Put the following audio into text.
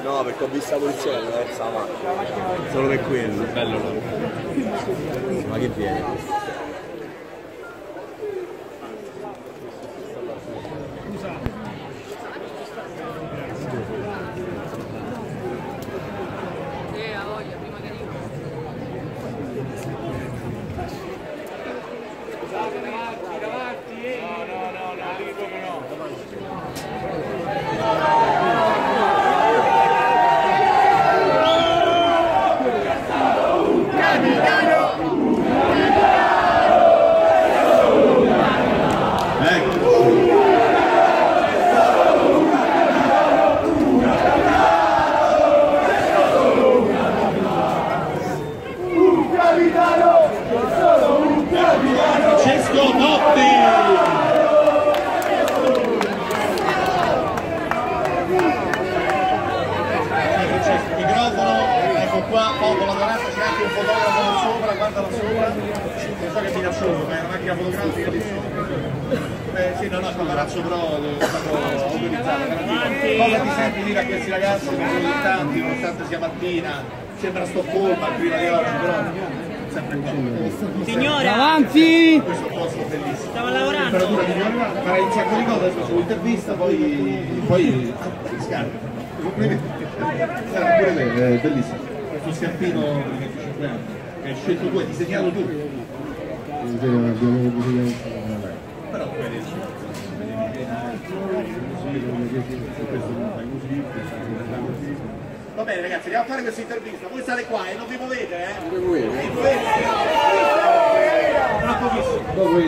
No, perché ho visto la polizia che versa la macchina. Solo per quello. Bello. Ma che viene? Qua poco lavorato, c'è anche un fotografo là sopra, guardalo sopra, non so che mi lasciolo, ma è una macchina fotografica di sì, no, paparazzo però è stato autorizzato. Cosa ti senti dire a questi ragazzi che sono tanti, nonostante sia mattina, sembra Stoccolma prima di oggi, però sempre qua. Signora! Avanti! Questo posto bellissimo. Stava lavorando! Farai un sacco di cose, adesso sull'intervista, poi scarpa. Sarà pure bellissimo. Questo scampino di 25 anni, che hai scelto tu, hai disegnato tu. Però va bene ragazzi, andiamo a fare questa intervista, voi state qua e non vi muovete, Non vi muovete. Tra pochissimo. Dopo